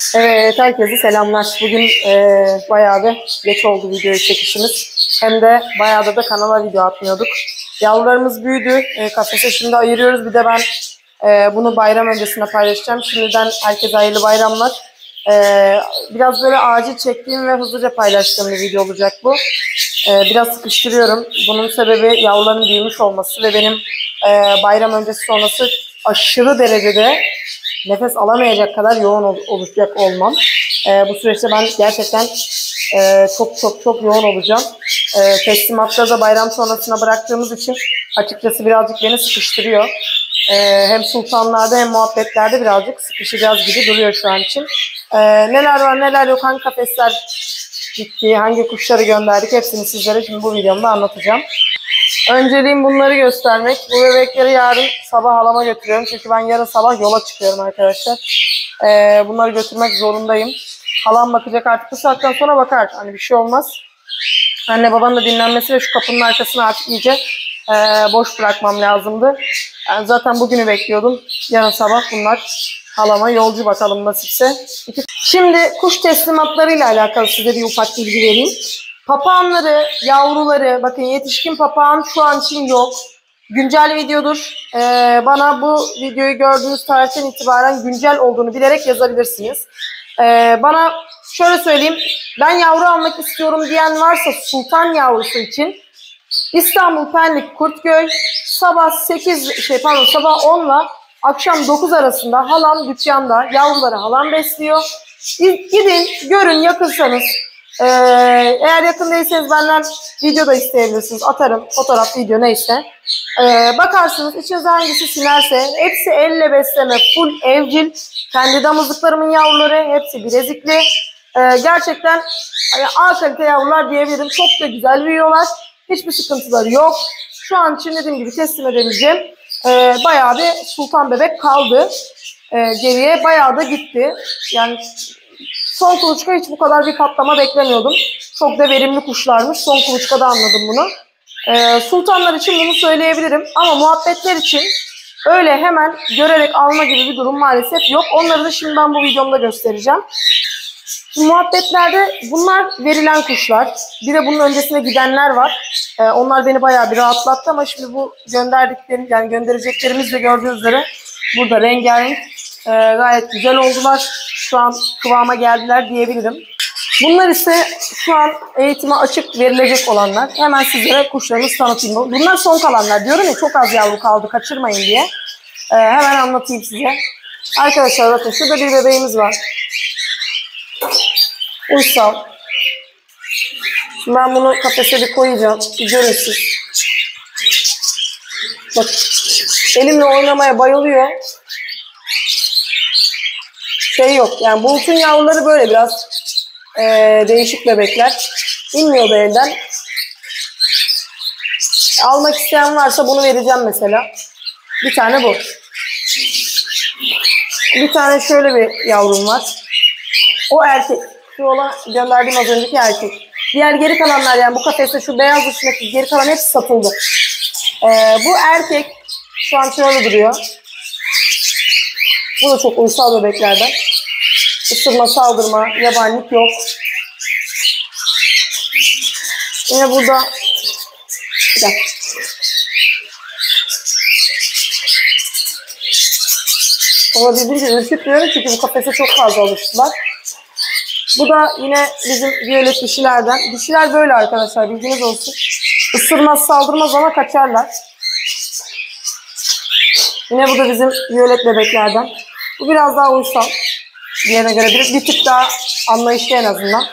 Evet, herkese selamlar. Bugün bayağı bir geç oldu video çekişimiz. Hem de bayağı da kanala video atmıyorduk. Yavrularımız büyüdü. Kafese şimdi ayırıyoruz. Bir de ben bunu bayram öncesinde paylaşacağım. Şimdiden herkese hayırlı bayramlar. Biraz böyle acil çektiğim ve hızlıca paylaştığım bir video olacak bu. Biraz sıkıştırıyorum. Bunun sebebi yavruların büyümüş olması ve benim bayram öncesi sonrası aşırı derecede nefes alamayacak kadar yoğun olacak olmam. Bu süreçte ben gerçekten çok yoğun olacağım. Teslimatları da bayram sonrasına bıraktığımız için açıkçası birazcık beni sıkıştırıyor. Hem sultanlarda hem muhabbetlerde birazcık sıkışacağız gibi duruyor şu an için. Neler var neler yok, hangi kafesler gitti, hangi kuşları gönderdik, hepsini sizlere şimdi bu videomda anlatacağım. Önceliğim bunları göstermek. Bu bebekleri yarın sabah halama götürüyorum. Çünkü ben yarın sabah yola çıkıyorum arkadaşlar. Bunları götürmek zorundayım. Halam bakacak, artık bu saatten sonra bakar. Hani bir şey olmaz. Anne babanın da dinlenmesi ve şu kapının arkasını artık iyice boş bırakmam lazımdı. Yani zaten bugünü bekliyordum. Yarın sabah bunlar halama yolcu, bakalım nasipse. Şimdi kuş teslimatlarıyla alakalı size bir ufak bilgi vereyim. Papağanları, yavruları, bakın yetişkin papağan şu an için yok. Güncel videodur. Bana bu videoyu gördüğünüz tarihten itibaren güncel olduğunu bilerek yazabilirsiniz. Bana şöyle söyleyeyim, ben yavru almak istiyorum diyen varsa sultan yavrusu için İstanbul Pendik Kurtköy sabah 10 ile akşam 9 arasında halam dükkanda, yavruları halam besliyor. Gidin görün, yakınsanız. Eğer yakın değilseniz benden video da isteyebilirsiniz. Atarım, fotoğraf, video neyse. Bakarsınız, içinize hangisi sinerse. Hepsi elle besleme, full evcil. Kendi damızlıklarımın yavruları, hepsi bilezikli. Gerçekten A kalite yavrular diyebilirim. Çok da güzel büyüyorlar. Hiçbir sıkıntıları yok. Şu an için dediğim gibi teslim edebileceğim. Bayağı bir sultan bebek kaldı. Geriye bayağı da gitti. Yani son kuluçka hiç bu kadar bir patlama beklemiyordum. Çok da verimli kuşlarmış. Son kuluçkada anladım bunu. Sultanlar için bunu söyleyebilirim. Ama muhabbetler için öyle hemen görerek alma gibi bir durum maalesef yok. Onları da şimdi ben bu videomda göstereceğim. Muhabbetlerde bunlar verilen kuşlar. Bir de bunun öncesine gidenler var. Onlar beni bayağı bir rahatlattı ama şimdi bu gönderdiklerim, yani göndereceklerimiz de gördüğünüz üzere burada rengarenk. Gayet güzel oldular. Şu an kıvama geldiler diyebilirim. Bunlar ise şu an eğitime açık verilecek olanlar. Hemen sizlere kuşlarımızı tanıtayım. Bunlar son kalanlar. Diyorum ya, çok az yavru kaldı, kaçırmayın diye. Hemen anlatayım size. Arkadaşlar bakın, şurada bir bebeğimiz var. Uysal. Şimdi ben bunu kafese bir koyacağım. Bir görün siz. Bak, elimle oynamaya bayılıyor. Şey yok yani, Bulut'un yavruları böyle biraz değişik bebekler. İnmiyor da elden. Almak isteyen varsa bunu vereceğim mesela. Bir tane bu. Bir tane şöyle bir yavrum var. O erkek. Şu olan gönderdiğim az önceki erkek. Diğer geri kalanlar, yani bu kafeste şu beyaz dışındaki geri kalan hepsi satıldı. Bu erkek şu an şöyle duruyor. Bu da çok uysal bebeklerden. Isırma, saldırma, yabanilik yok. Yine burada bir dakika. Olabildiğince ürkütmüyorum çünkü bu kafese çok fazla alıştılar. Bu da yine bizim violet dişilerden. Dişiler böyle arkadaşlar, bilginiz olsun. Isırmaz, saldırmaz ama kaçarlar. Yine bu da bizim violet bebeklerden. Bu biraz daha uysal. Diğerine göre bir tık daha anlayışlı en azından.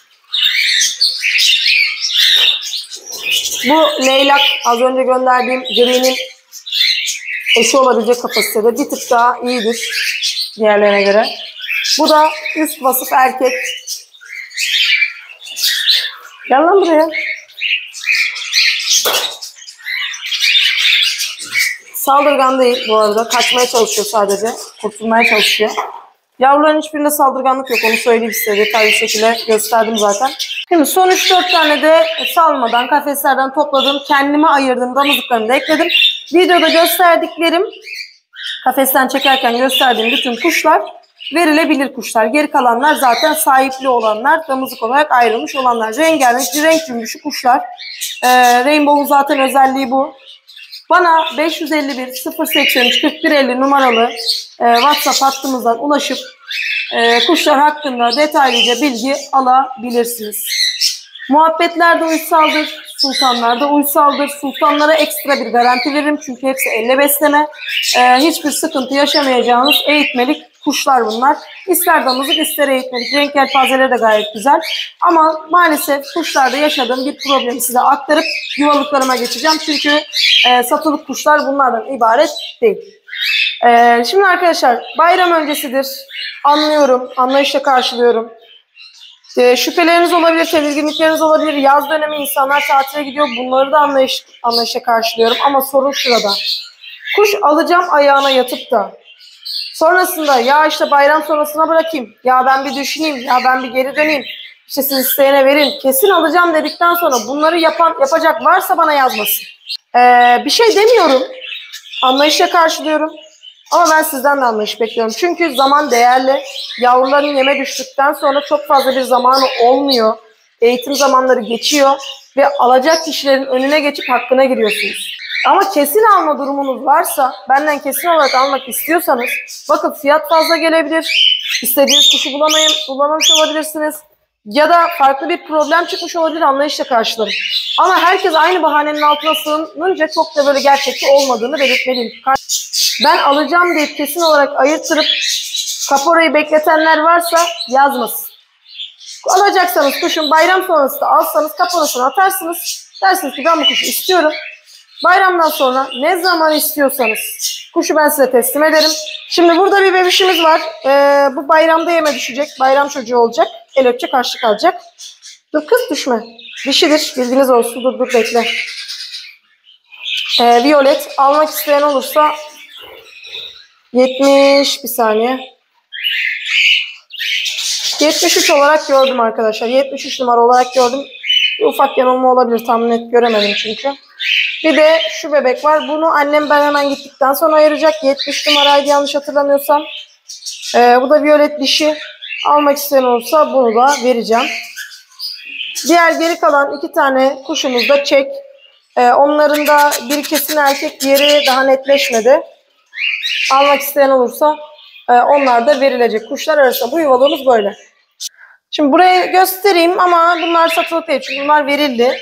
Bu leylak, az önce gönderdiğim gri'nin eşi olabilecek kapasitede, bir tık daha iyidir diğerlerine göre. Bu da üst vasıf erkek. Gel lan buraya. Saldırgan değil bu arada. Kaçmaya çalışıyor sadece. Kurtulmaya çalışıyor. Yavruların hiçbirinde saldırganlık yok. Onu söyleyeyim size. Detaylı şekilde gösterdim zaten. Şimdi son 3-4 tane de salmadan, kafeslerden topladığım, kendime ayırdığım damızlıklarımı da ekledim. Videoda gösterdiklerim, kafesten çekerken gösterdiğim bütün kuşlar verilebilir kuşlar. Geri kalanlar zaten sahipli olanlar, damızlık olarak ayrılmış olanlar. Rengarenk, renk cümbüşü kuşlar. Rainbow'un zaten özelliği bu. Bana 551 083 4150 numaralı WhatsApp hattımızdan ulaşıp kuşlar hakkında detaylıca bilgi alabilirsiniz. Muhabbetler de uysaldır, sultanlar da uysaldır. Sultanlara ekstra bir garanti veririm çünkü hepsi elle besleme. Hiçbir sıkıntı yaşamayacağınız eğitmelik kuşlar bunlar. İster damızlık ister eğitmelik. Renk yelpazeleri de gayet güzel. Ama maalesef kuşlarda yaşadığım bir problemi size aktarıp yuvalıklarıma geçeceğim. Çünkü satılık kuşlar bunlardan ibaret değil. Şimdi arkadaşlar bayram öncesidir. Anlıyorum, anlayışla karşılıyorum. Şüpheleriniz olabilir, tedirginlikleriniz olabilir. Yaz dönemi insanlar tatile gidiyor. Bunları da anlayışla karşılıyorum. Ama sorun şurada. Kuş alacağım ayağına yatıp da sonrasında ya işte bayram sonrasına bırakayım. Ya ben bir düşüneyim. Ya ben bir geri döneyim. İşte siz isteyene verin. Kesin alacağım dedikten sonra bunları yapacak varsa bana yazmasın. Bir şey demiyorum. Anlayışla karşılıyorum. Ama ben sizden de anlayış bekliyorum. Çünkü zaman değerli. Yavruların yeme düştükten sonra çok fazla bir zamanı olmuyor. Eğitim zamanları geçiyor. Ve alacak kişilerin önüne geçip hakkına giriyorsunuz. Ama kesin alma durumunuz varsa, benden kesin olarak almak istiyorsanız, bakın fiyat fazla gelebilir. İstediğiniz kuşu bulamamış olabilirsiniz. Ya da farklı bir problem çıkmış olabilir, anlayışla karşılarım. Ama herkes aynı bahanenin altına sığınınca çok da böyle gerçekçi olmadığını belirtmeliyim. Ben alacağım deyip kesin olarak ayırtırıp kaporayı bekletenler varsa yazmasın. Alacaksanız kuşun bayram sonrası da alsanız kaporasını atarsınız. Dersiniz ki ben bu kuşu istiyorum. Bayramdan sonra ne zaman istiyorsanız kuşu ben size teslim ederim. Şimdi burada bir bebişimiz var. Bu bayramda yeme düşecek. Bayram çocuğu olacak. El öpecek, harçlık alacak. Dur kız düşme. Dişidir. Bilginiz olsun. Dur bekle. Violet. Almak isteyen olursa 70 bir saniye. 73 olarak gördüm arkadaşlar. 73 numara olarak gördüm. Bir ufak yanılma olabilir. Tam net göremedim çünkü. Bir de şu bebek var. Bunu annem ben hemen gittikten sonra ayıracak. 70 numaraydı yanlış hatırlamıyorsam. Bu da violet dişi. Almak isteyen olursa bunu da vereceğim. Diğer geri kalan 2 tane kuşumuz da çek. Onların da biri kesin erkek, diğeri daha netleşmedi. Almak isteyen olursa onlar da verilecek kuşlar arasında. Bu yuvalığımız böyle. Şimdi buraya göstereyim ama bunlar satılık değil. Çünkü bunlar verildi.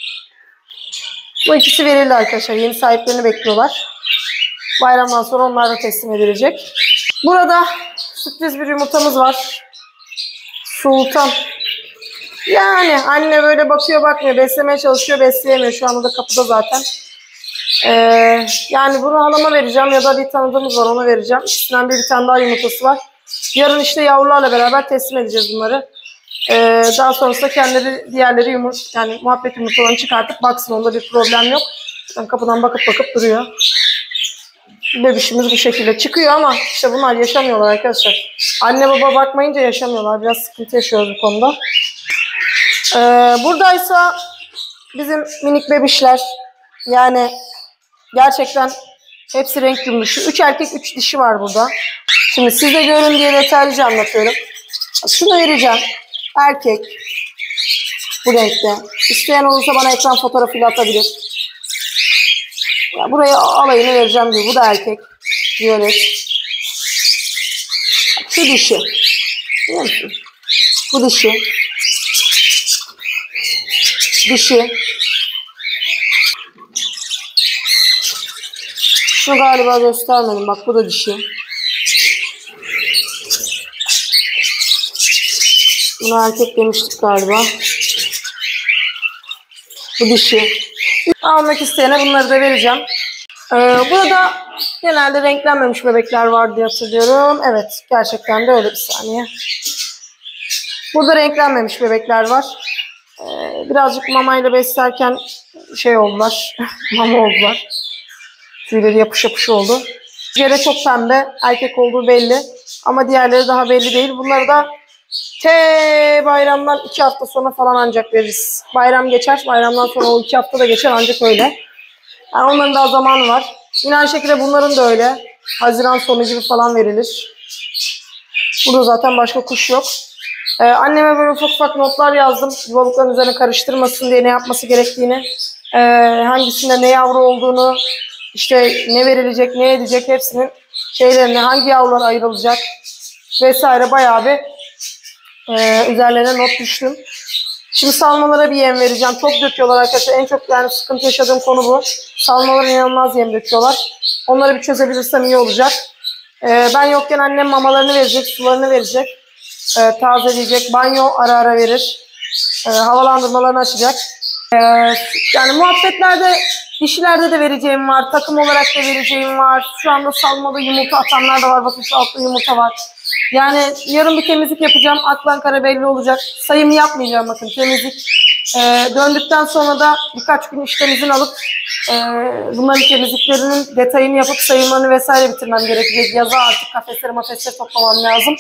Bu ikisi verildi arkadaşlar. Yeni sahiplerini bekliyorlar. Bayramdan sonra onlar da teslim edilecek. Burada sürpriz bir yumurtamız var. Sultan. Yani anne böyle bakıyor bakmıyor. Beslemeye çalışıyor, besleyemiyor. Şu anda da kapıda zaten. Yani bunu halama vereceğim ya da bir tanıdığımız var ona vereceğim. İkisinden bir tane daha yumurtası var. Yarın işte yavrularla beraber teslim edeceğiz bunları. Daha sonrasında kendileri diğerleri yani muhabbet yumurtalarını çıkartıp baksın, onda bir problem yok. Yani kapıdan bakıp duruyor. Bebişimiz bu şekilde çıkıyor ama işte bunlar yaşamıyorlar arkadaşlar. Anne baba bakmayınca yaşamıyorlar. Biraz sıkıntı yaşıyoruz bu konuda. Buradaysa bizim minik bebişler. Yani gerçekten hepsi renk cümbüşü. 3 erkek 3 dişi var burada. Şimdi siz de görün diye detaylıca anlatıyorum. Şunu vereceğim. Erkek. Bu renkte. İsteyen olursa bana ekran fotoğrafıyla atabilir. Ya buraya alayını vereceğim diyor. Bu da erkek. Violet. Şu dişi. Biliyor musun? Bu dişi. Dişi. Şunu galiba göstermedim. Bak bu da dişi. Buna erkek demiştik galiba. Bu dişi. Almak isteyene bunları da vereceğim. Burada genelde renklenmemiş bebekler var diye hatırlıyorum. Evet, gerçekten de öyle, bir saniye. Burada renklenmemiş bebekler var. Birazcık mamayla beslerken şey oldular. Mama oldular. Tüyleri yapış yapış oldu. Diğeri çok pembe. Erkek olduğu belli. Ama diğerleri daha belli değil. Bunları da bayramdan 2 hafta sonra falan ancak veririz. Bayram geçer. Bayramdan sonra o 2 hafta da geçer ancak öyle. Yani onların daha zamanı var. Yine aynı şekilde bunların da öyle. Haziran sonu gibi falan verilir. Burada zaten başka kuş yok. Anneme böyle ufak ufak notlar yazdım. Yuvalıkların üzerine karıştırmasın diye, ne yapması gerektiğini, hangisinde ne yavru olduğunu, işte ne verilecek, ne edecek, hepsinin şeylerini, hangi yavrular ayrılacak vesaire, bayağı bir üzerlerine not düştüm. Şimdi salmalara bir yem vereceğim. Çok döküyorlar arkadaşlar. En çok yani sıkıntı yaşadığım konu bu. Salmalara inanılmaz yem döküyorlar. Onları bir çözebilirsem iyi olacak. Ben yokken annem mamalarını verecek, sularını verecek. Tazeleyecek. Banyo ara ara verir. Havalandırmalarını açacak. Yani muhabbetlerde, dişilerde de vereceğim var. Takım olarak da vereceğim var. Şu anda salmalı yumurta atanlar da var. Bakın şu altta yumurta var. Yani yarın bir temizlik yapacağım. Aklan kara belli olacak. Sayımı yapmayacağım, bakın temizlik. Döndükten sonra da birkaç gün işten izin alıp bunların temizliklerinin detayını yapıp sayımlarını vesaire bitirmem gerekecek. Yaza artık kafesleri toplamam lazım.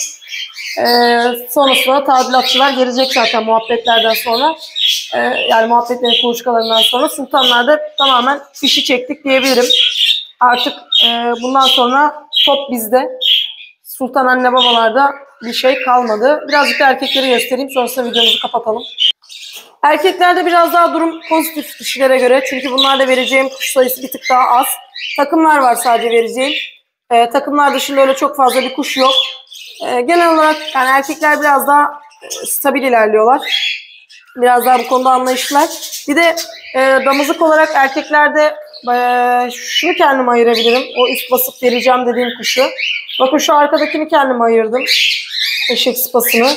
Sonrasında tadilatçılar gelecek zaten muhabbetlerden sonra. Yani muhabbetlerin kuluçkalarından sonra sultanlarda tamamen fişi çektik diyebilirim. Artık bundan sonra top bizde. Sultan anne babalarda bir şey kalmadı. Birazcık da erkekleri göstereyim. Sonrasında videomuzu kapatalım. Erkeklerde biraz daha durum pozitif dişilere göre. Çünkü bunlarda vereceğim kuş sayısı bir tık daha az. Takımlar var sadece vereceğim. Takımlar dışında öyle çok fazla bir kuş yok. Genel olarak yani erkekler biraz daha stabil ilerliyorlar. Biraz daha bu konuda anlayışlılar. Bir de damızlık olarak erkeklerde şunu kendime ayırabilirim. O üst basıp vereceğim dediğim kuşu. Bakın şu arkadakini kendime ayırdım. Eşek sıpasını.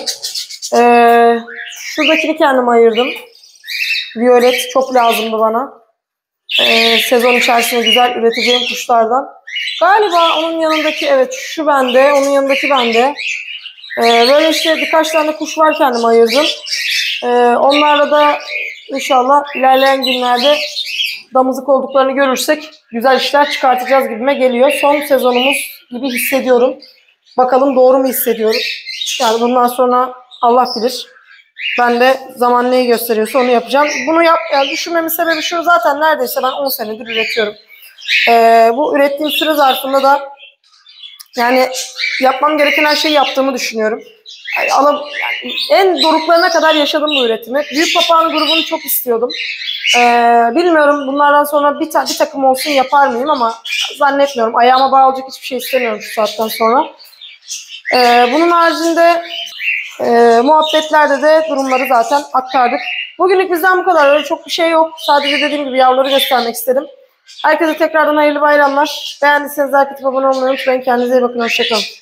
Şuradakini kendime ayırdım. Violet çok lazımdı bana. Sezon içerisinde güzel üreteceğim kuşlardan. Galiba onun yanındaki, evet şu bende, onun yanındaki bende. Böyle işte birkaç tane kuş var, kendime ayırdım. Onlarla da inşallah ilerleyen günlerde damızlık olduklarını görürsek güzel işler çıkartacağız gibime geliyor. Son sezonumuz gibi hissediyorum. Bakalım doğru mu hissediyorum? Yani bundan sonra Allah bilir. Ben de zaman neyi gösteriyorsa onu yapacağım. Bunu yani düşünmemin sebebi şu: zaten neredeyse ben 10 senedir üretiyorum. Bu ürettiğim süre zarfında da yani yapmam gereken her şeyi yaptığımı düşünüyorum. Yani en doruklarına kadar yaşadım bu üretimi. Büyük Papağan grubunu çok istiyordum. Bilmiyorum bunlardan sonra bir takım olsun yapar mıyım, ama zannetmiyorum. Ayağıma bağlayacak hiçbir şey istemiyorum şu saatten sonra. Bunun haricinde muhabbetlerde de durumları zaten aktardık. Bugünlük bizden bu kadar. Öyle çok bir şey yok. Sadece dediğim gibi yavruları göstermek istedim. Herkese tekrardan hayırlı bayramlar. Beğendiyseniz like atıp abone olmayı unutmayın. Kendinize iyi bakın. Hoşçakalın.